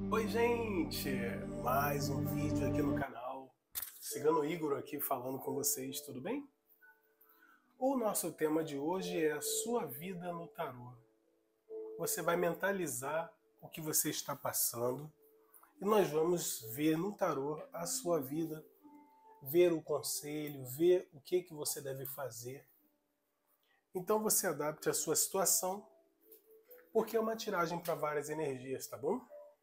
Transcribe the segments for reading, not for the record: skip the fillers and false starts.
Oi, gente! Mais um vídeo aqui no canal. Cigano Igor aqui falando com vocês, tudo bem? O nosso tema de hoje é a sua vida no tarô. Você vai mentalizar o que você está passando e nós vamos ver no tarô a sua vida, ver o conselho, ver o que você deve fazer. Então você adapte a sua situação, porque é uma tiragem para várias energias, tá bom?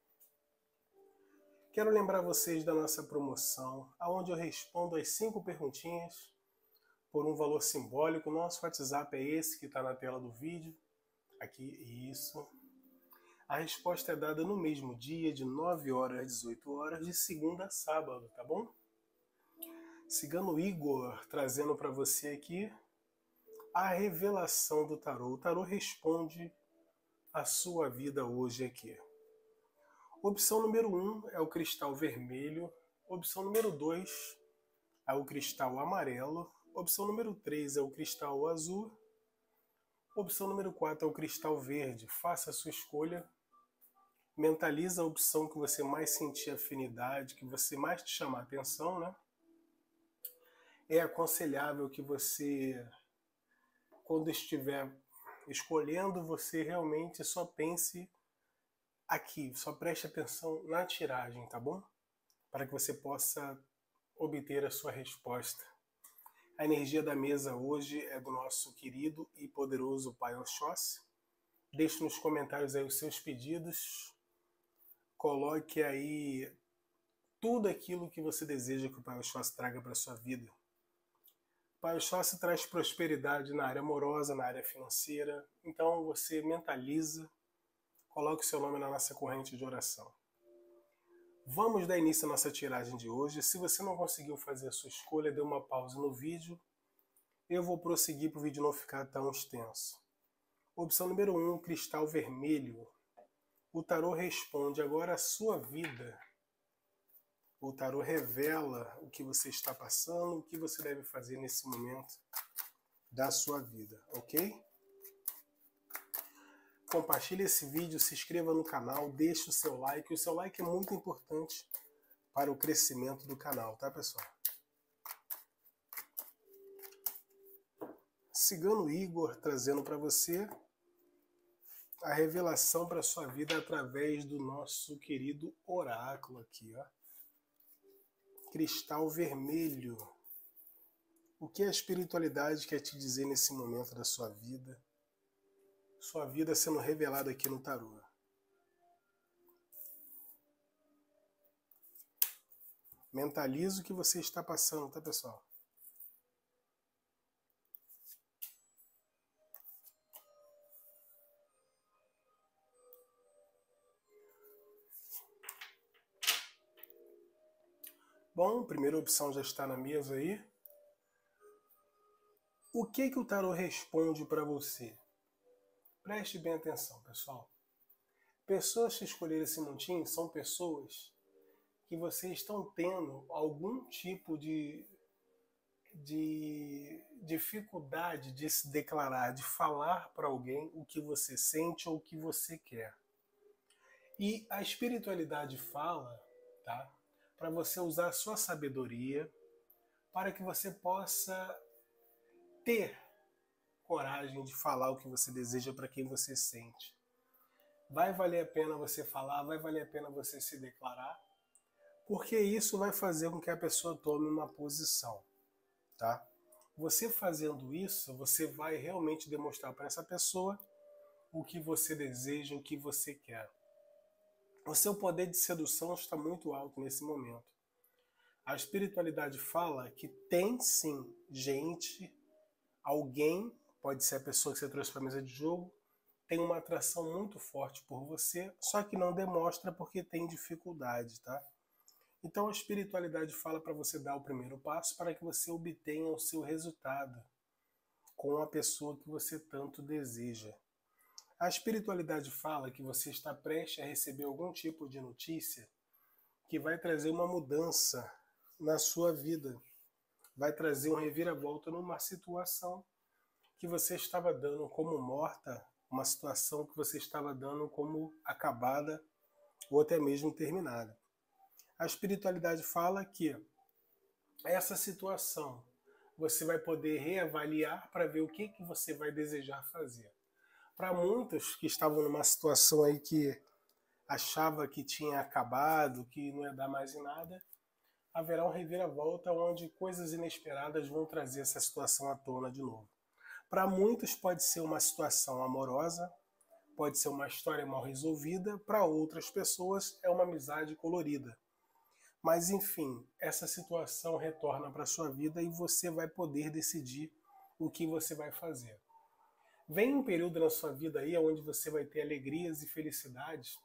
Quero lembrar vocês da nossa promoção, onde eu respondo as 5 perguntinhas por um valor simbólico. Nosso WhatsApp é esse que está na tela do vídeo. Aqui, isso. A resposta é dada no mesmo dia, de 9 horas às 18 horas, de segunda a sábado, tá bom? Cigano Igor trazendo para você aqui a revelação do tarô. O tarô responde a sua vida hoje aqui. Opção número 1 é o cristal vermelho. Opção número 2 é o cristal amarelo. Opção número 3 é o cristal azul. Opção número 4 é o cristal verde. Faça a sua escolha. Mentaliza a opção que você mais sentir afinidade, que você mais te chamar a atenção, né? É aconselhável que você, quando estiver escolhendo, você realmente só pense aqui, só preste atenção na tiragem, tá bom? Para que você possa obter a sua resposta. A energia da mesa hoje é do nosso querido e poderoso Pai Oxóssi. Deixe nos comentários aí os seus pedidos. Coloque aí tudo aquilo que você deseja que o Pai Oxóssi traga para a sua vida. O Pai Oxóssi traz prosperidade na área amorosa, na área financeira. Então você mentaliza, coloque o seu nome na nossa corrente de oração. Vamos dar início à nossa tiragem de hoje. Se você não conseguiu fazer a sua escolha, dê uma pausa no vídeo. Eu vou prosseguir para o vídeo não ficar tão extenso. Opção número 1, cristal vermelho. O tarô responde agora a sua vida. O tarô revela o que você está passando, o que você deve fazer nesse momento da sua vida, ok? Compartilhe esse vídeo, se inscreva no canal, deixe o seu like. O seu like é muito importante para o crescimento do canal, tá, pessoal? Cigano Igor trazendo para você a revelação para sua vida através do nosso querido oráculo aqui, ó. Cristal vermelho. O que a espiritualidade quer te dizer nesse momento da sua vida? Sua vida sendo revelada aqui no tarô. Mentalize o que você está passando, tá, pessoal? Bom, a primeira opção já está na mesa aí. O que o tarô responde para você? Preste bem atenção, pessoal. Pessoas que escolheram esse montinho são pessoas que vocês estão tendo algum tipo de dificuldade de se declarar, de falar para alguém o que você sente ou o que você quer. E a espiritualidade fala, tá? Para você usar a sua sabedoria para que você possa ter coragem de falar o que você deseja para quem você sente. Vai valer a pena você falar, vai valer a pena você se declarar, porque isso vai fazer com que a pessoa tome uma posição, tá? Você fazendo isso, você vai realmente demonstrar para essa pessoa o que você deseja, o que você quer. O seu poder de sedução está muito alto nesse momento. A espiritualidade fala que tem sim gente, alguém, pode ser a pessoa que você trouxe para a mesa de jogo, tem uma atração muito forte por você, só que não demonstra porque tem dificuldade, tá? Então a espiritualidade fala para você dar o primeiro passo para que você obtenha o seu resultado com a pessoa que você tanto deseja. A espiritualidade fala que você está prestes a receber algum tipo de notícia que vai trazer uma mudança na sua vida, vai trazer um reviravolta numa situação que você estava dando como morta, uma situação que você estava dando como acabada, ou até mesmo terminada. A espiritualidade fala que essa situação você vai poder reavaliar para ver o que você vai desejar fazer. Para muitos que estavam numa situação aí que achava que tinha acabado, que não ia dar mais em nada, haverá um reviravolta onde coisas inesperadas vão trazer essa situação à tona de novo. Para muitos pode ser uma situação amorosa, pode ser uma história mal resolvida, para outras pessoas é uma amizade colorida. Mas enfim, essa situação retorna para a sua vida e você vai poder decidir o que você vai fazer. Vem um período na sua vida aí onde você vai ter alegrias e felicidades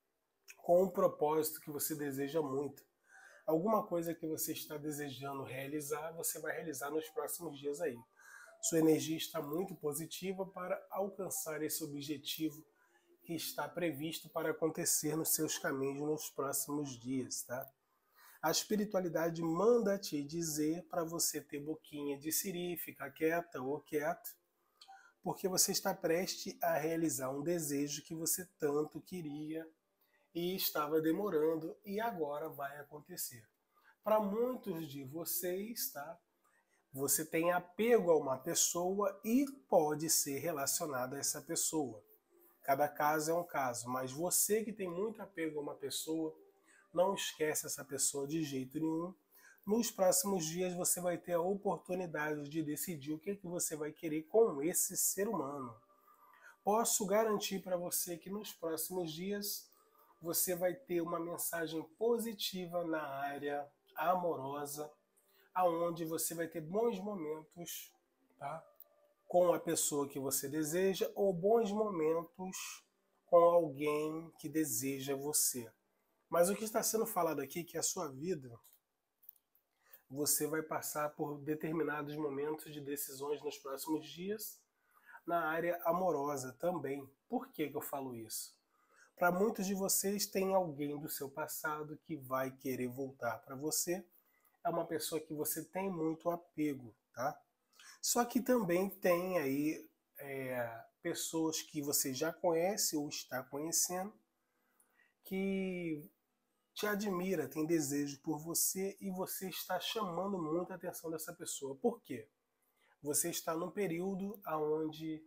com um propósito que você deseja muito. Alguma coisa que você está desejando realizar, você vai realizar nos próximos dias aí. Sua energia está muito positiva para alcançar esse objetivo que está previsto para acontecer nos seus caminhos nos próximos dias, tá? A espiritualidade manda te dizer para você ter boquinha de siri, ficar quieta ou quieto, porque você está prestes a realizar um desejo que você tanto queria e estava demorando e agora vai acontecer. Para muitos de vocês, tá? Você tem apego a uma pessoa e pode ser relacionado a essa pessoa. Cada caso é um caso, mas você que tem muito apego a uma pessoa, não esquece essa pessoa de jeito nenhum. Nos próximos dias você vai ter a oportunidade de decidir o que você vai querer com esse ser humano. Posso garantir para você que nos próximos dias você vai ter uma mensagem positiva na área amorosa, aonde você vai ter bons momentos, tá? Com a pessoa que você deseja ou bons momentos com alguém que deseja você. Mas o que está sendo falado aqui é que a sua vida, você vai passar por determinados momentos de decisões nos próximos dias na área amorosa também. Por que eu falo isso? Para muitos de vocês tem alguém do seu passado que vai querer voltar para você. É uma pessoa que você tem muito apego, tá? Só que também tem aí pessoas que você já conhece ou está conhecendo que te admira, tem desejo por você e você está chamando muito a atenção dessa pessoa. Por quê? Você está num período onde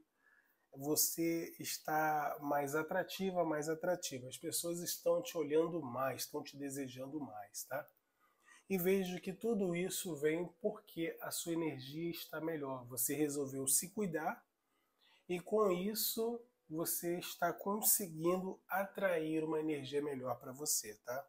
você está mais atrativa, mais atrativa. As pessoas estão te olhando mais, estão te desejando mais, tá? E vejo que tudo isso vem porque a sua energia está melhor. Você resolveu se cuidar e com isso você está conseguindo atrair uma energia melhor para você, tá?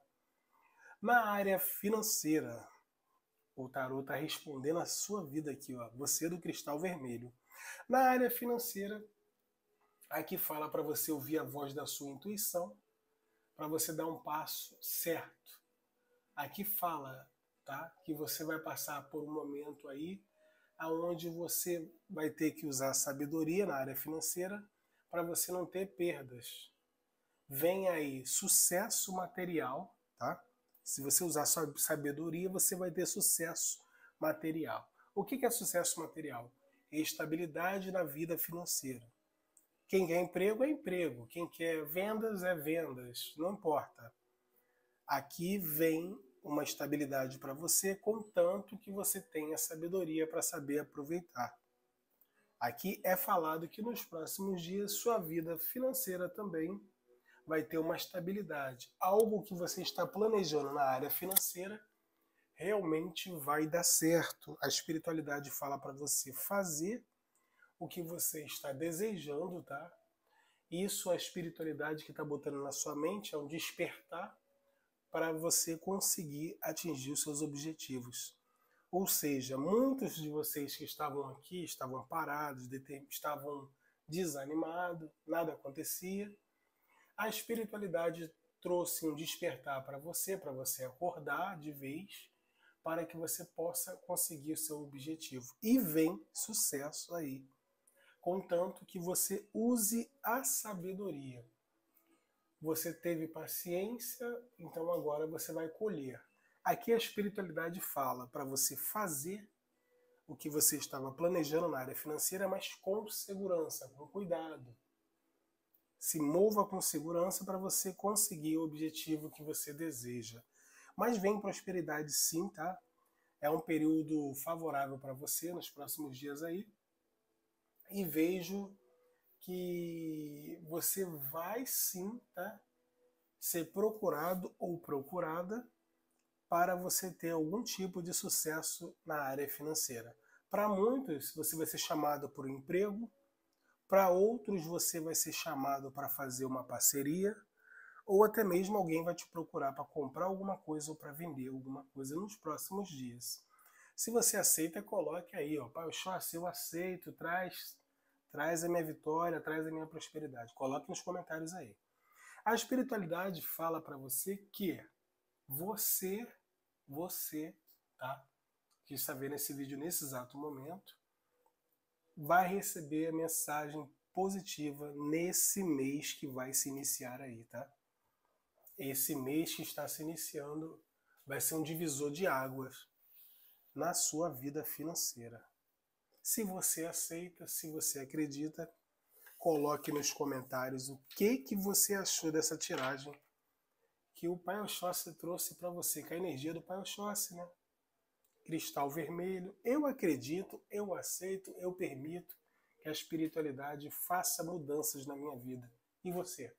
Na área financeira, o tarot está respondendo a sua vida aqui, ó. Você do cristal vermelho. Na área financeira, aqui fala para você ouvir a voz da sua intuição, para você dar um passo certo. Aqui fala, tá, que você vai passar por um momento aí aonde você vai ter que usar sabedoria na área financeira para você não ter perdas. Vem aí sucesso material, tá? Se você usar sua sabedoria, você vai ter sucesso material. O que é sucesso material? Estabilidade na vida financeira. Quem quer emprego é emprego, quem quer vendas é vendas, não importa. Aqui vem uma estabilidade para você, contanto que você tenha sabedoria para saber aproveitar. Aqui é falado que nos próximos dias sua vida financeira também vai ter uma estabilidade. Algo que você está planejando na área financeira realmente vai dar certo. A espiritualidade fala para você fazer o que você está desejando, tá? Isso a espiritualidade que está botando na sua mente é um despertar para você conseguir atingir os seus objetivos. Ou seja, muitos de vocês que estavam aqui, estavam parados, estavam desanimados, nada acontecia. A espiritualidade trouxe um despertar para você acordar de vez, para que você possa conseguir o seu objetivo. E vem sucesso aí, contanto que você use a sabedoria. Você teve paciência, então agora você vai colher. Aqui a espiritualidade fala para você fazer o que você estava planejando na área financeira, mas com segurança, com cuidado. Se mova com segurança para você conseguir o objetivo que você deseja. Mas vem prosperidade sim, tá? É um período favorável para você nos próximos dias aí. E vejo que você vai sim, tá, ser procurado ou procurada para você ter algum tipo de sucesso na área financeira. Para muitos, você vai ser chamado por um emprego, para outros, você vai ser chamado para fazer uma parceria, ou até mesmo alguém vai te procurar para comprar alguma coisa ou para vender alguma coisa nos próximos dias. Se você aceita, coloque aí, ó, Pai Oxóssi, eu aceito, traz a minha vitória, traz a minha prosperidade. Coloque nos comentários aí. A espiritualidade fala para você que você, tá, que está vendo esse vídeo nesse exato momento, vai receber a mensagem positiva nesse mês que vai se iniciar aí, tá? Esse mês que está se iniciando vai ser um divisor de águas na sua vida financeira. Se você aceita, se você acredita, coloque nos comentários o que você achou dessa tiragem que o Pai Oxóssi trouxe para você, com a energia do Pai Oxóssi, né? Cristal vermelho. Eu acredito, eu aceito, eu permito que a espiritualidade faça mudanças na minha vida. E você?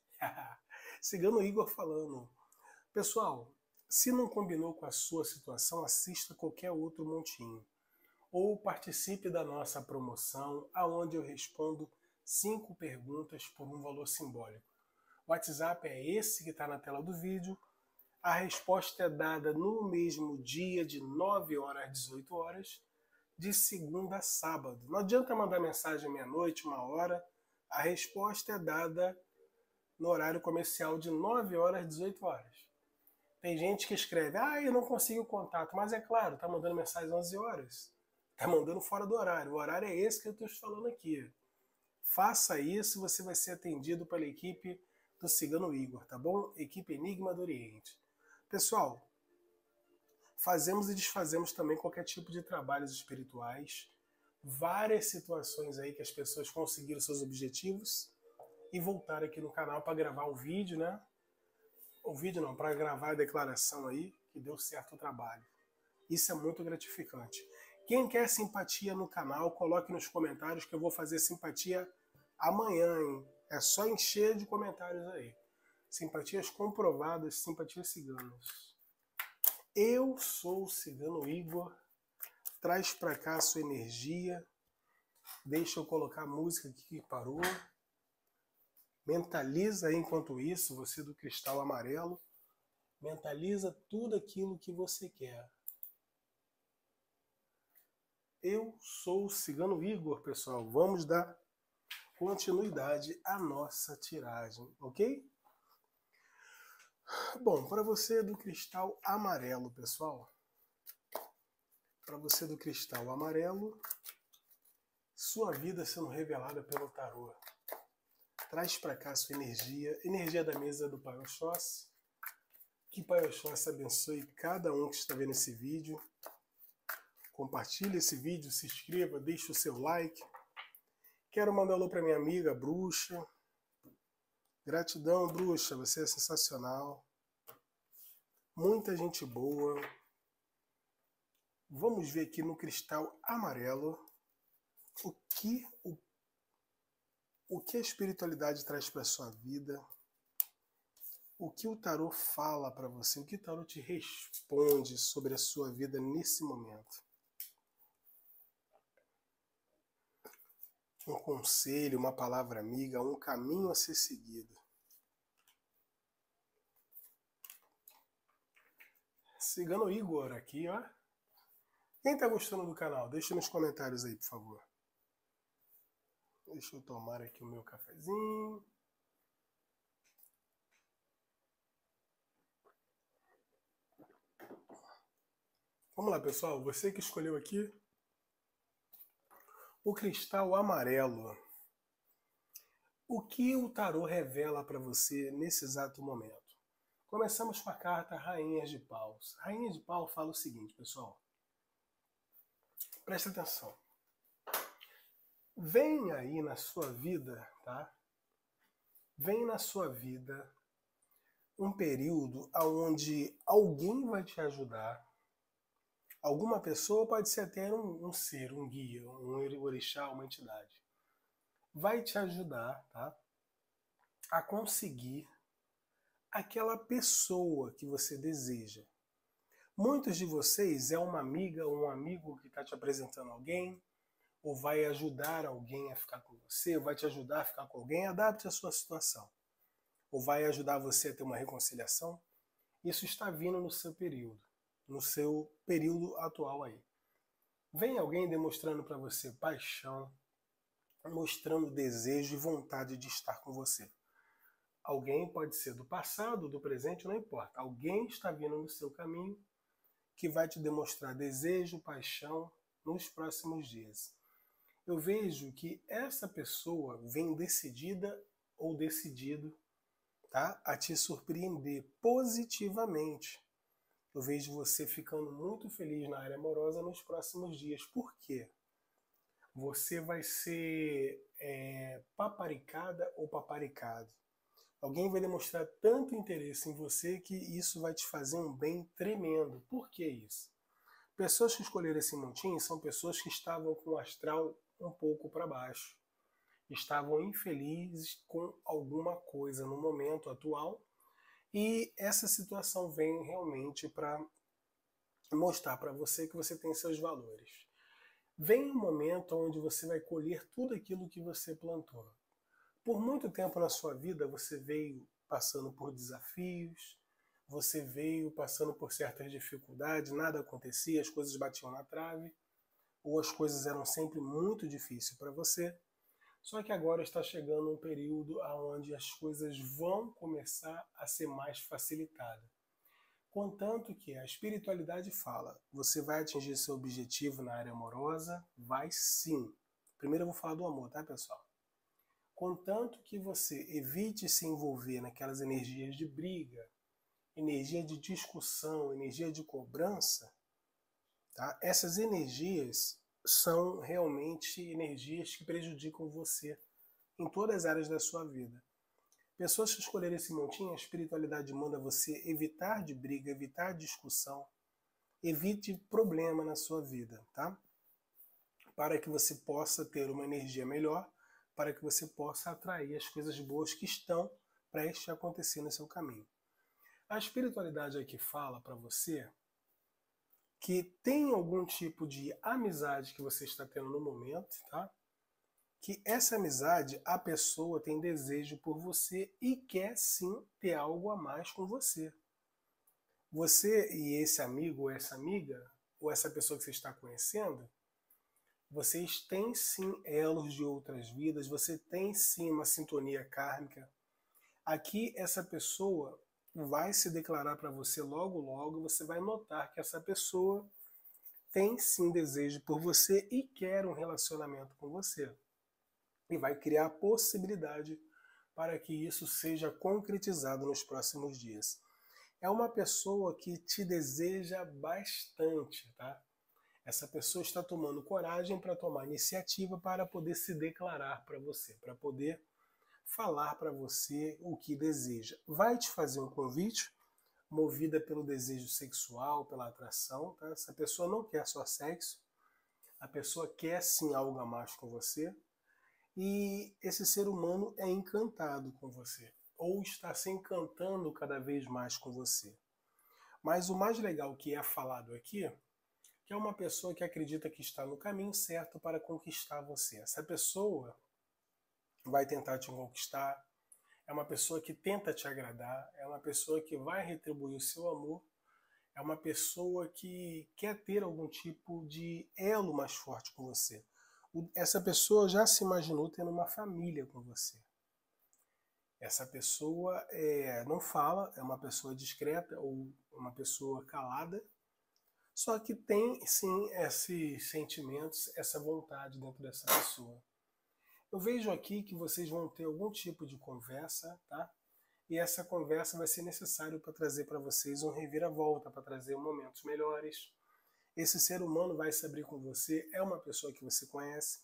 Cigano Igor falando. Pessoal, se não combinou com a sua situação, assista qualquer outro montinho. Ou participe da nossa promoção, aonde eu respondo 5 perguntas por um valor simbólico. O WhatsApp é esse que está na tela do vídeo. A resposta é dada no mesmo dia, de 9 horas às 18 horas, de segunda a sábado. Não adianta mandar mensagem meia-noite, 1 hora. A resposta é dada no horário comercial de 9 horas às 18 horas. Tem gente que escreve, eu não consigo contato. Mas é claro, está mandando mensagem às 11 horas. Está mandando fora do horário. O horário é esse que eu estou te falando aqui. Faça isso, você vai ser atendido pela equipe do Cigano Igor, tá bom? Equipe Enigma do Oriente. Pessoal, fazemos e desfazemos também qualquer tipo de trabalhos espirituais. Várias situações aí que as pessoas conseguiram seus objetivos e voltaram aqui no canal para gravar o vídeo, né? O vídeo não, para gravar a declaração aí, que deu certo o trabalho. Isso é muito gratificante. Quem quer simpatia no canal, coloque nos comentários que eu vou fazer simpatia amanhã, hein? É só encher de comentários aí. Simpatias comprovadas, simpatias ciganas. Eu sou o Cigano Igor. Traz pra cá a sua energia. Deixa eu colocar a música aqui que parou. Mentaliza aí, enquanto isso, você do cristal amarelo. Mentaliza tudo aquilo que você quer. Eu sou o Cigano Igor, pessoal. Vamos dar continuidade à nossa tiragem, ok? Bom, para você do cristal amarelo, pessoal. Para você do cristal amarelo, sua vida sendo revelada pelo tarô. Traz para cá sua energia da mesa do Pai Oxóssi. Que Pai Oxóssi abençoe cada um que está vendo esse vídeo. Compartilhe esse vídeo, se inscreva, deixe o seu like. Quero mandar um alô para minha amiga Bruxa. Gratidão, Bruxa, você é sensacional. Muita gente boa. Vamos ver aqui no cristal amarelo o que a espiritualidade traz para a sua vida. O que o tarô fala para você, o que o tarô te responde sobre a sua vida nesse momento. Um conselho, uma palavra amiga, um caminho a ser seguido. Cigano Igor aqui, ó. Quem tá gostando do canal, deixa nos comentários aí, por favor. Deixa eu tomar aqui o meu cafezinho. Vamos lá, pessoal. Você que escolheu aqui o cristal amarelo. O que o tarô revela para você nesse exato momento? Começamos com a carta Rainha de Paus. Rainha de Paus fala o seguinte, pessoal. Presta atenção. Vem aí na sua vida, tá? Vem na sua vida um período onde alguém vai te ajudar. Alguma pessoa, pode ser até um ser, um guia, um orixá, uma entidade. Vai te ajudar, tá, a conseguir aquela pessoa que você deseja. Muitos de vocês é uma amiga ou um amigo que está te apresentando alguém, ou vai ajudar alguém a ficar com você, ou vai te ajudar a ficar com alguém, adapte a sua situação. Ou vai ajudar você a ter uma reconciliação. Isso está vindo no seu período atual aí. Vem alguém demonstrando para você paixão, mostrando desejo e vontade de estar com você. Alguém pode ser do passado, do presente, não importa. Alguém está vindo no seu caminho que vai te demonstrar desejo, paixão nos próximos dias. Eu vejo que essa pessoa vem decidida ou decidido, tá, a te surpreender positivamente. Eu vejo você ficando muito feliz na área amorosa nos próximos dias. Por quê? Você vai ser paparicada ou paparicado. Alguém vai demonstrar tanto interesse em você que isso vai te fazer um bem tremendo. Por que isso? Pessoas que escolheram esse montinho são pessoas que estavam com o astral um pouco para baixo. Estavam infelizes com alguma coisa no momento atual. E essa situação vem realmente para mostrar para você que você tem seus valores. Vem um momento onde você vai colher tudo aquilo que você plantou. Por muito tempo na sua vida você veio passando por desafios, você veio passando por certas dificuldades, nada acontecia, as coisas batiam na trave, ou as coisas eram sempre muito difíceis para você. Só que agora está chegando um período onde as coisas vão começar a ser mais facilitadas. Contanto que a espiritualidade fala, você vai atingir seu objetivo na área amorosa? Vai sim. Primeiro eu vou falar do amor, tá, pessoal? Contanto que você evite se envolver naquelas energias de briga, energia de discussão, energia de cobrança, tá? Essas energias são realmente energias que prejudicam você em todas as áreas da sua vida. Pessoas que escolherem esse montinho, a espiritualidade manda você evitar de briga, evitar discussão, evite problema na sua vida, tá? Para que você possa ter uma energia melhor, para que você possa atrair as coisas boas que estão prestes a acontecer no seu caminho. A espiritualidade aqui fala para você que tem algum tipo de amizade que você está tendo no momento, tá? Que essa amizade, a pessoa tem desejo por você e quer sim ter algo a mais com você. Você e esse amigo ou essa amiga, ou essa pessoa que você está conhecendo, vocês têm sim elos de outras vidas, você tem sim uma sintonia kármica. Aqui essa pessoa vai se declarar para você logo logo, você vai notar que essa pessoa tem sim desejo por você e quer um relacionamento com você. E vai criar a possibilidade para que isso seja concretizado nos próximos dias. É uma pessoa que te deseja bastante, tá? Essa pessoa está tomando coragem para tomar iniciativa para poder se declarar para você, para poder falar para você o que deseja. Vai te fazer um convite, movida pelo desejo sexual, pela atração, tá? Essa pessoa não quer só sexo, a pessoa quer sim algo a mais com você, e esse ser humano é encantado com você, ou está se encantando cada vez mais com você. Mas o mais legal que é falado aqui, que é uma pessoa que acredita que está no caminho certo para conquistar você. Essa pessoa vai tentar te conquistar, é uma pessoa que tenta te agradar, é uma pessoa que vai retribuir o seu amor, é uma pessoa que quer ter algum tipo de elo mais forte com você. Essa pessoa já se imaginou tendo uma família com você. Essa pessoa não fala, é uma pessoa discreta ou uma pessoa calada, só que tem sim esses sentimentos, essa vontade dentro dessa pessoa. Eu vejo aqui que vocês vão ter algum tipo de conversa, tá? E essa conversa vai ser necessário para trazer para vocês um reviravolta, para trazer momentos melhores. Esse ser humano vai se abrir com você, é uma pessoa que você conhece,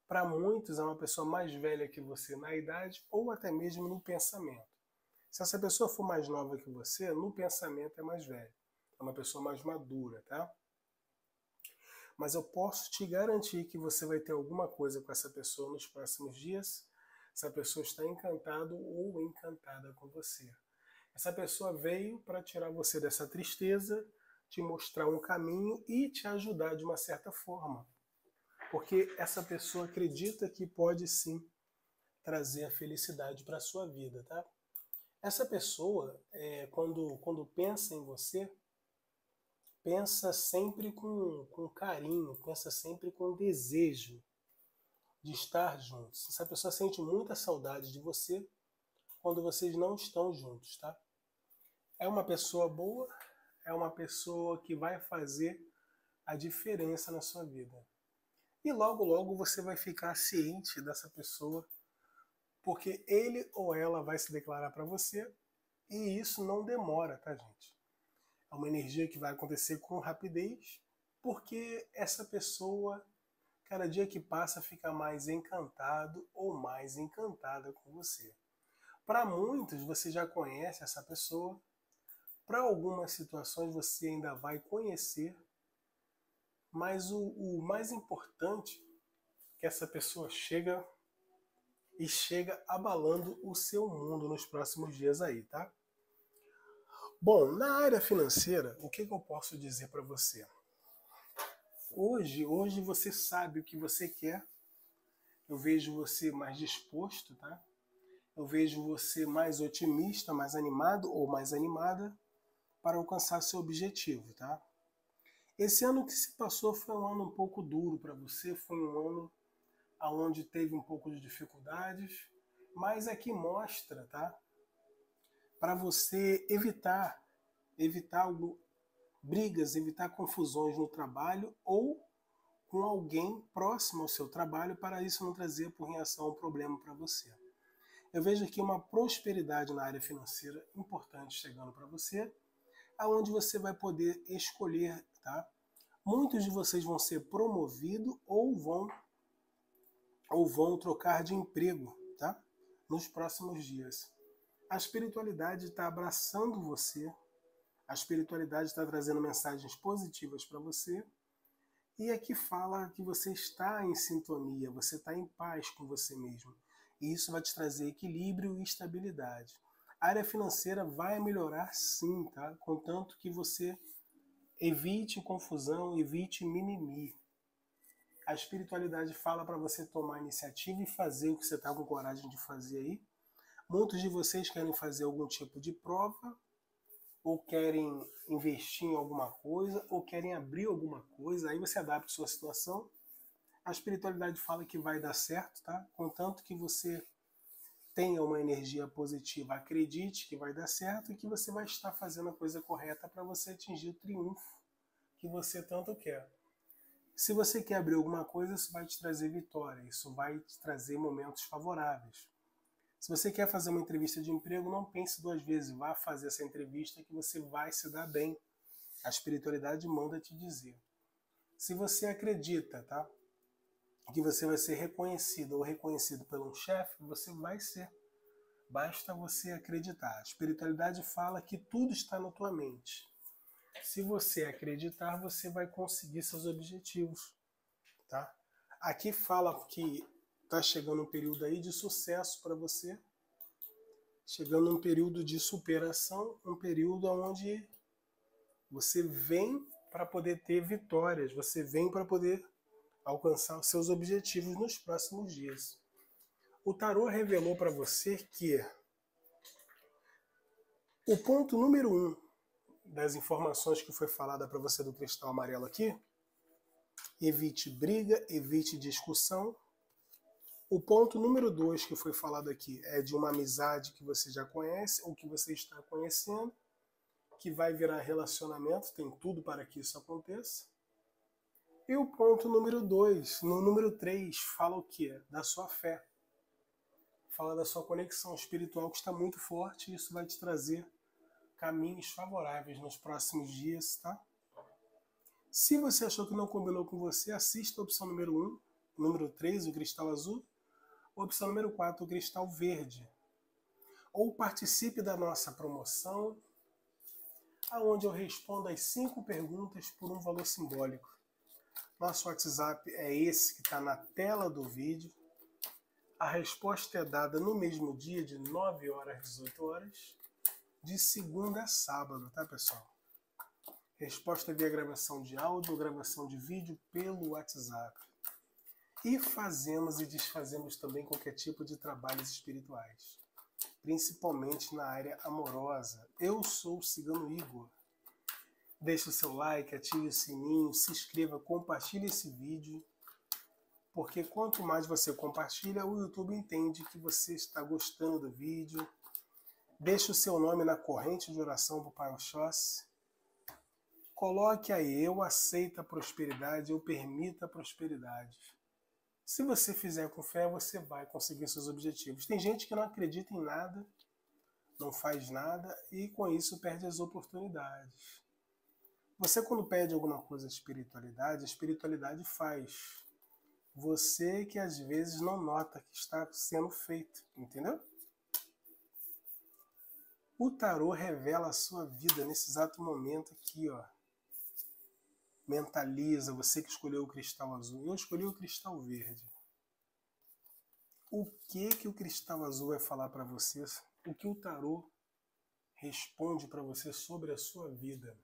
Para muitos é uma pessoa mais velha que você na idade ou até mesmo no pensamento. Se essa pessoa for mais nova que você, no pensamento é mais velha. É uma pessoa mais madura, tá? Mas eu posso te garantir que você vai ter alguma coisa com essa pessoa nos próximos dias. Essa pessoa está encantado ou encantada com você. Essa pessoa veio para tirar você dessa tristeza, te mostrar um caminho e te ajudar de uma certa forma. Porque essa pessoa acredita que pode sim trazer a felicidade para a sua vida, tá? Essa pessoa, quando pensa em você, pensa sempre com carinho, pensa sempre com desejo de estar juntos. Essa pessoa sente muita saudade de você quando vocês não estão juntos, tá? É uma pessoa boa, é uma pessoa que vai fazer a diferença na sua vida. E logo, logo você vai ficar ciente dessa pessoa, porque ele ou ela vai se declarar para você, e isso não demora, tá, gente? É uma energia que vai acontecer com rapidez, porque essa pessoa, cada dia que passa, fica mais encantado ou mais encantada com você. Para muitos, você já conhece essa pessoa, para algumas situações você ainda vai conhecer, mas o mais importante é que essa pessoa chega abalando o seu mundo nos próximos dias aí, tá? Bom, na área financeira, o que eu posso dizer para você? Hoje você sabe o que você quer. Eu vejo você mais disposto, tá? Eu vejo você mais otimista, mais animado ou mais animada para alcançar seu objetivo, tá? Esse ano que se passou foi um ano um pouco duro para você, foi um ano onde teve um pouco de dificuldades, mas aqui mostra, tá? Para você evitar brigas, evitar confusões no trabalho ou com alguém próximo ao seu trabalho, para isso não trazer por reação um problema para você. Eu vejo aqui uma prosperidade na área financeira importante chegando para você, aonde você vai poder escolher, tá? Muitos de vocês vão ser promovidos ou vão trocar de emprego, tá? Nos próximos dias. A espiritualidade está abraçando você, a espiritualidade está trazendo mensagens positivas para você, e aqui fala que você está em sintonia, você está em paz com você mesmo. E isso vai te trazer equilíbrio e estabilidade. A área financeira vai melhorar sim, tá? Contanto que você evite confusão, evite mimimi. A espiritualidade fala para você tomar iniciativa e fazer o que você está com coragem de fazer aí. Muitos de vocês querem fazer algum tipo de prova, ou querem investir em alguma coisa, ou querem abrir alguma coisa, aí você adapta a sua situação. A espiritualidade fala que vai dar certo, tá? Contanto que você tenha uma energia positiva, acredite que vai dar certo e que você vai estar fazendo a coisa correta para você atingir o triunfo que você tanto quer. Se você quer abrir alguma coisa, isso vai te trazer vitória, isso vai te trazer momentos favoráveis. Se você quer fazer uma entrevista de emprego, não pense duas vezes, vá fazer essa entrevista que você vai se dar bem. A espiritualidade manda te dizer. Se você acredita, tá, que você vai ser reconhecido ou reconhecido por um chefe, você vai ser. Basta você acreditar. A espiritualidade fala que tudo está na tua mente. Se você acreditar, você vai conseguir seus objetivos, tá? Aqui fala que está chegando um período aí de sucesso para você, chegando um período de superação, um período onde você vem para poder ter vitórias, você vem para poder alcançar os seus objetivos nos próximos dias. O tarô revelou para você que o ponto número 1 das informações que foi falada para você do cristal amarelo aqui: evite briga, evite discussão. O ponto número 2 que foi falado aqui é de uma amizade que você já conhece ou que você está conhecendo, que vai virar relacionamento, tem tudo para que isso aconteça. E o ponto número 2, no número 3, fala o quê? Da sua fé. Fala da sua conexão espiritual que está muito forte, e isso vai te trazer caminhos favoráveis nos próximos dias, tá? Se você achou que não combinou com você, assista a opção número 1. número 3, o cristal azul. Opção número 4, o cristal verde. Ou participe da nossa promoção, onde eu respondo as 5 perguntas por um valor simbólico. Nosso WhatsApp é esse que está na tela do vídeo. A resposta é dada no mesmo dia, de 9 horas às 18 horas, de segunda a sábado, tá, pessoal? Resposta via gravação de áudio ou gravação de vídeo pelo WhatsApp. E fazemos e desfazemos também qualquer tipo de trabalhos espirituais, principalmente na área amorosa. Eu sou o Cigano Igor. Deixe o seu like, ative o sininho, se inscreva, compartilhe esse vídeo, porque quanto mais você compartilha, o YouTube entende que você está gostando do vídeo. Deixe o seu nome na corrente de oração para o Pai Oxóssi. Coloque aí, eu aceito a prosperidade, eu permito a prosperidade. Se você fizer com fé, você vai conseguir seus objetivos. Tem gente que não acredita em nada, não faz nada e com isso perde as oportunidades. Você, quando pede alguma coisa à espiritualidade, a espiritualidade faz. Você que às vezes não nota que está sendo feito, entendeu? O tarô revela a sua vida nesse exato momento aqui, ó. Mentaliza, você que escolheu o cristal azul. Eu escolhi o cristal verde. O que o cristal azul vai falar para você? O que o tarô responde para você sobre a sua vida?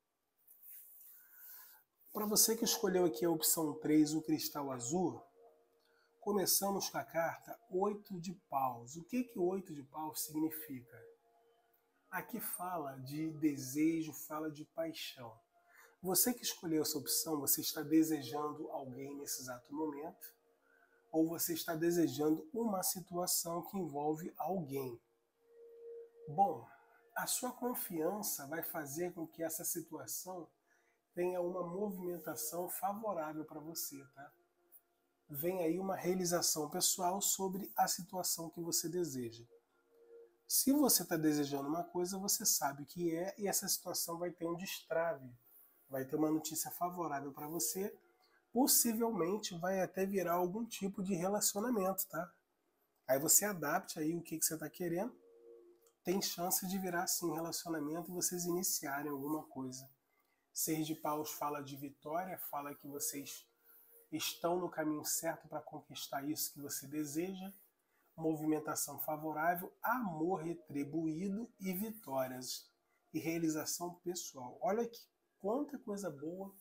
Para você que escolheu aqui a opção 3, o cristal azul, começamos com a carta 8 de paus. O que o 8 de paus significa? Aqui fala de desejo, fala de paixão. Você que escolheu essa opção, você está desejando alguém nesse exato momento, ou você está desejando uma situação que envolve alguém. Bom, a sua confiança vai fazer com que essa situação tenha uma movimentação favorável para você, tá? Vem aí uma realização pessoal sobre a situação que você deseja. Se você está desejando uma coisa, você sabe o que é, e essa situação vai ter um destrave, vai ter uma notícia favorável para você, possivelmente vai até virar algum tipo de relacionamento, tá? Aí você adapte aí o que você está querendo, tem chance de virar assim um relacionamento e vocês iniciarem alguma coisa. 6 de paus fala de vitória, fala que vocês estão no caminho certo para conquistar isso que você deseja, movimentação favorável, amor retribuído e vitórias e realização pessoal. Olha que quanta coisa boa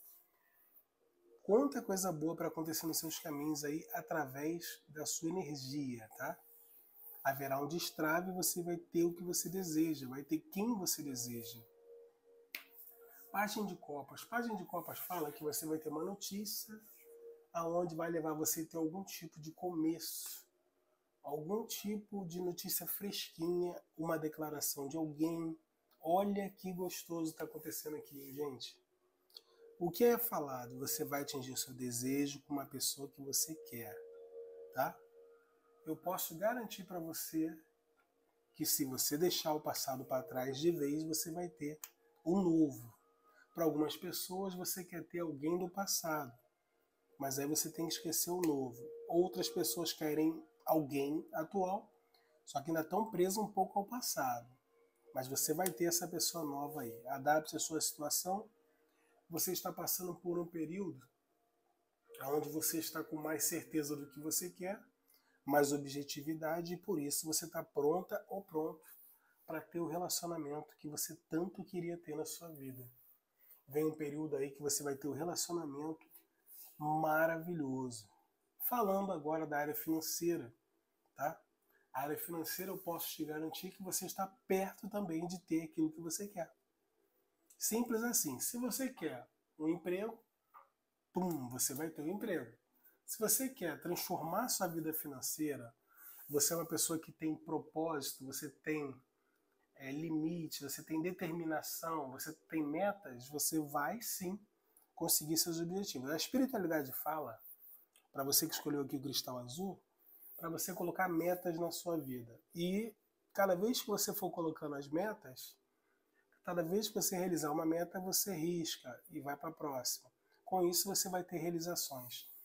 para acontecer nos seus caminhos aí através da sua energia, tá? Haverá um destrave e você vai ter o que você deseja, vai ter quem você deseja. Página de Copas. Página de Copas fala que você vai ter uma notícia aonde vai levar você a ter algum tipo de começo, algum tipo de notícia fresquinha, uma declaração de alguém. Olha que gostoso está acontecendo aqui, gente. O que é falado? Você vai atingir o seu desejo com uma pessoa que você quer, tá? Eu posso garantir para você que se você deixar o passado para trás de vez, você vai ter o novo. Para algumas pessoas, você quer ter alguém do passado, mas aí você tem que esquecer o novo. Outras pessoas querem alguém atual, só que ainda estão presas um pouco ao passado. Mas você vai ter essa pessoa nova aí. Adapte a sua situação. Você está passando por um período onde você está com mais certeza do que você quer, mais objetividade, e por isso você está pronta ou pronto para ter o relacionamento que você tanto queria ter na sua vida. Vem um período aí que você vai ter um relacionamento maravilhoso. Falando agora da área financeira, tá? A área financeira, eu posso te garantir que você está perto também de ter aquilo que você quer. Simples assim. Se você quer um emprego, pum, você vai ter um emprego. Se você quer transformar sua vida financeira, você é uma pessoa que tem propósito, você tem limite, você tem determinação, você tem metas, você vai sim conseguir seus objetivos. A espiritualidade fala, para você que escolheu aqui o cristal azul, para você colocar metas na sua vida. E cada vez que você for colocando as metas, cada vez que você realizar uma meta, você risca e vai para a próxima. Com isso, você vai ter realizações.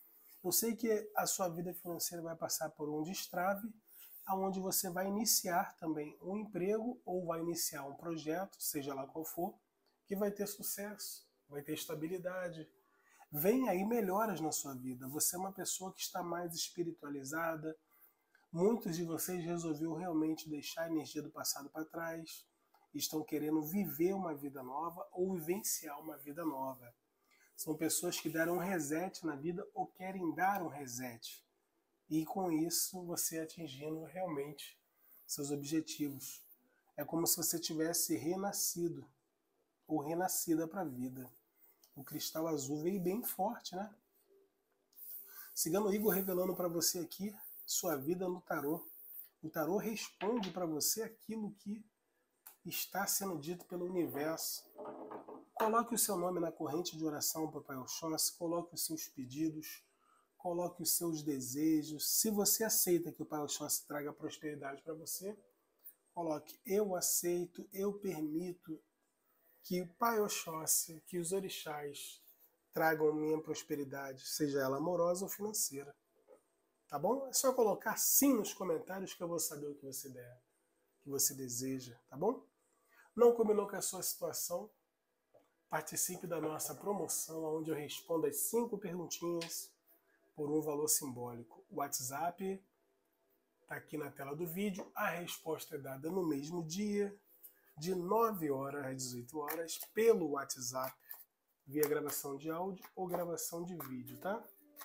Eu sei que a sua vida financeira vai passar por um destrave, aonde você vai iniciar também um emprego ou vai iniciar um projeto, seja lá qual for, que vai ter sucesso, vai ter estabilidade. Vem aí melhoras na sua vida. Você é uma pessoa que está mais espiritualizada. Muitos de vocês resolveram realmente deixar a energia do passado para trás. Estão querendo viver uma vida nova ou vivenciar uma vida nova. São pessoas que deram um reset na vida ou querem dar um reset. E com isso você atingindo realmente seus objetivos. É como se você tivesse renascido ou renascida para a vida. O cristal azul veio bem forte, né? Cigano Igor revelando para você aqui sua vida no tarô. O tarô responde para você aquilo que está sendo dito pelo universo. Coloque o seu nome na corrente de oração, Papai Oxóssi, coloque os seus pedidos, coloque os seus desejos. Se você aceita que o Pai Oxóssi traga prosperidade para você, coloque eu aceito, eu permito que o Pai Oxóssi, que os orixás tragam minha prosperidade, seja ela amorosa ou financeira. Tá bom? É só colocar sim nos comentários que eu vou saber o que você der, que você deseja, tá bom? Não combinou com a sua situação? Participe da nossa promoção, onde eu respondo as 5 perguntinhas por um valor simbólico. O WhatsApp está aqui na tela do vídeo. A resposta é dada no mesmo dia, de 9 horas às 18 horas, pelo WhatsApp, via gravação de áudio ou gravação de vídeo, tá?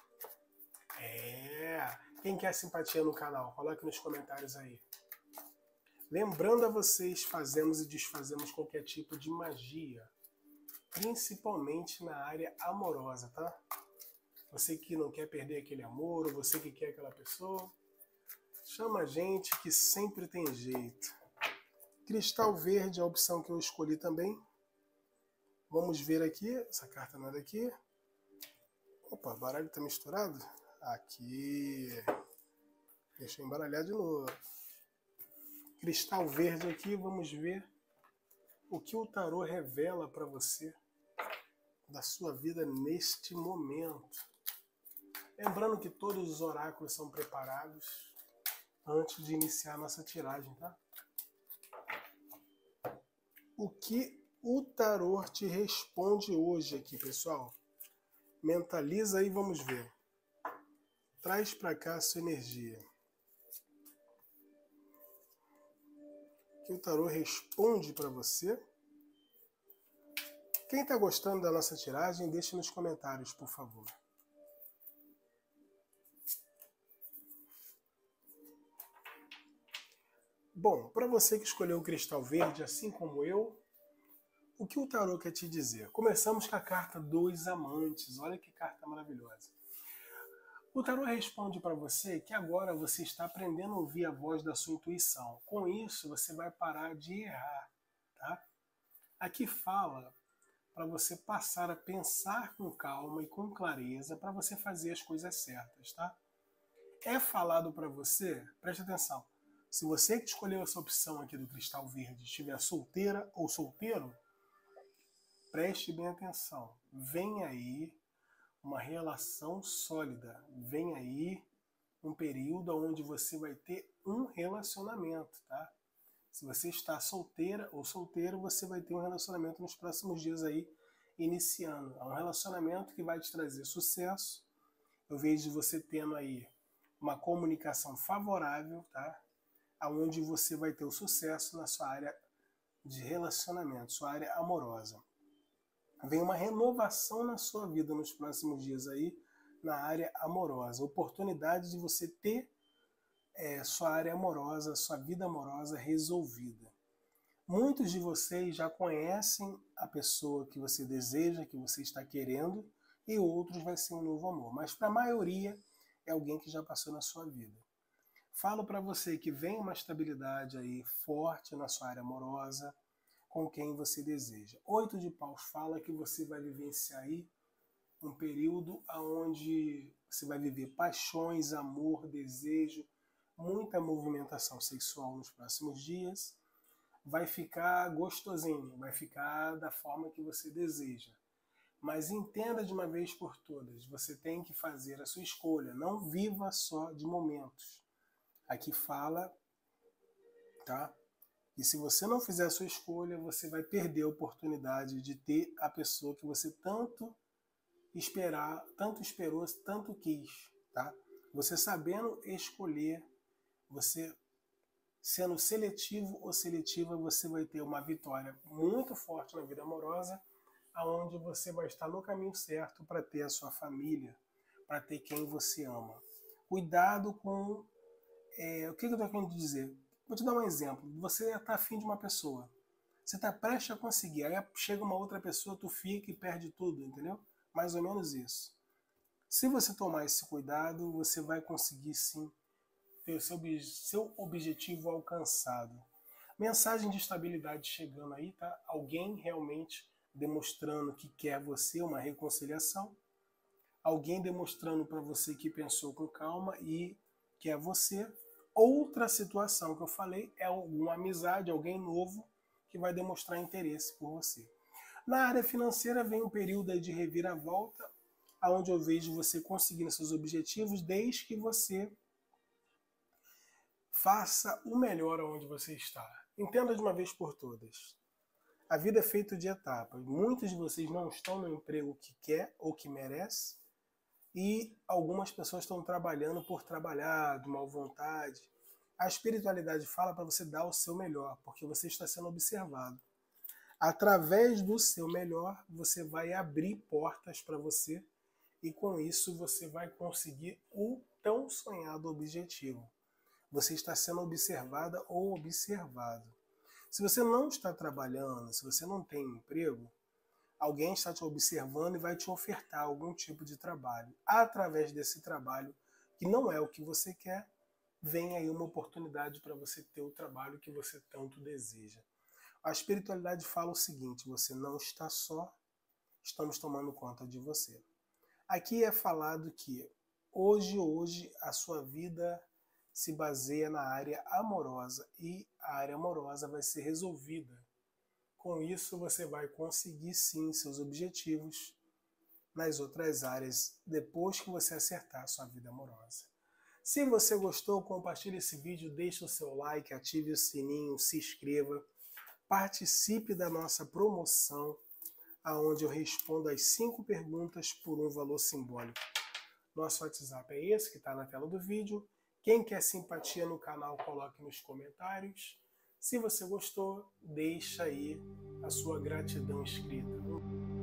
Quem quer simpatia no canal, coloque nos comentários aí. Lembrando a vocês, fazemos e desfazemos qualquer tipo de magia, principalmente na área amorosa, tá? Você que não quer perder aquele amor, ou você que quer aquela pessoa, chama a gente que sempre tem jeito. Cristal verde é a opção que eu escolhi também. Vamos ver aqui, essa carta não é daqui. Opa, o baralho está misturado? Aqui. Deixa eu embaralhar de novo. Cristal verde aqui, vamos ver o que o tarô revela para você da sua vida neste momento. Lembrando que todos os oráculos são preparados antes de iniciar a nossa tiragem, tá? O que o tarô te responde hoje aqui, pessoal? Mentaliza aí, vamos ver. Traz para cá a sua energia. O que o tarô responde para você? Quem está gostando da nossa tiragem, deixe nos comentários, por favor. Bom, para você que escolheu o cristal verde, assim como eu, o que o tarô quer te dizer? Começamos com a carta dos amantes. Olha que carta maravilhosa. O tarô responde para você que agora você está aprendendo a ouvir a voz da sua intuição. Com isso, você vai parar de errar, tá? Aqui fala para você passar a pensar com calma e com clareza para você fazer as coisas certas, tá? É falado para você, preste atenção, se você que escolheu essa opção aqui do cristal verde estiver solteira ou solteiro, preste bem atenção. Vem aí uma relação sólida. Vem aí um período onde você vai ter um relacionamento, tá? Se você está solteira ou solteiro, você vai ter um relacionamento nos próximos dias aí, iniciando. É um relacionamento que vai te trazer sucesso. Eu vejo você tendo aí uma comunicação favorável, tá? Onde você vai ter o sucesso na sua área de relacionamento, sua área amorosa. Vem uma renovação na sua vida nos próximos dias aí, na área amorosa. Oportunidade de você ter sua área amorosa, sua vida amorosa resolvida. Muitos de vocês já conhecem a pessoa que você deseja, que você está querendo, e outros vai ser um novo amor. Mas para a maioria é alguém que já passou na sua vida. Falo para você que vem uma estabilidade aí forte na sua área amorosa, com quem você deseja. 8 de paus fala que você vai vivenciar aí um período onde você vai viver paixões, amor, desejo, muita movimentação sexual nos próximos dias. Vai ficar gostosinho, vai ficar da forma que você deseja. Mas entenda de uma vez por todas, você tem que fazer a sua escolha, não viva só de momentos. Aqui fala, tá? E se você não fizer a sua escolha, você vai perder a oportunidade de ter a pessoa que você tanto esperou, tanto quis, tá? Você sabendo escolher, você sendo seletivo ou seletiva, você vai ter uma vitória muito forte na vida amorosa, aonde você vai estar no caminho certo para ter a sua família, para ter quem você ama. Cuidado com... o que eu estou querendo dizer? Vou te dar um exemplo. Você está afim de uma pessoa. Você está prestes a conseguir. Aí chega uma outra pessoa, tu fica e perde tudo, entendeu? Mais ou menos isso. Se você tomar esse cuidado, você vai conseguir sim ter o seu objetivo alcançado. Mensagem de estabilidade chegando aí, tá? Alguém realmente demonstrando que quer você, uma reconciliação. Alguém demonstrando para você que pensou com calma e quer você. Outra situação que eu falei é alguma amizade, alguém novo que vai demonstrar interesse por você. Na área financeira vem um período de reviravolta, onde eu vejo você conseguindo seus objetivos desde que você faça o melhor onde você está. Entenda de uma vez por todas. A vida é feita de etapas. Muitos de vocês não estão no emprego que quer ou que merece, e algumas pessoas estão trabalhando por trabalhar, de má vontade. A espiritualidade fala para você dar o seu melhor, porque você está sendo observado. Através do seu melhor, você vai abrir portas para você, e com isso você vai conseguir o tão sonhado objetivo. Você está sendo observada ou observado. Se você não está trabalhando, se você não tem emprego, alguém está te observando e vai te ofertar algum tipo de trabalho. Através desse trabalho, que não é o que você quer, vem aí uma oportunidade para você ter o trabalho que você tanto deseja. A espiritualidade fala o seguinte: você não está só, estamos tomando conta de você. Aqui é falado que hoje a sua vida se baseia na área amorosa, e a área amorosa vai ser resolvida. Com isso, você vai conseguir sim seus objetivos nas outras áreas, depois que você acertar a sua vida amorosa. Se você gostou, compartilhe esse vídeo, deixe o seu like, ative o sininho, se inscreva, participe da nossa promoção, onde eu respondo as 5 perguntas por um valor simbólico. Nosso WhatsApp é esse que está na tela do vídeo. Quem quer simpatia no canal, coloque nos comentários. Se você gostou, deixa aí a sua gratidão escrita.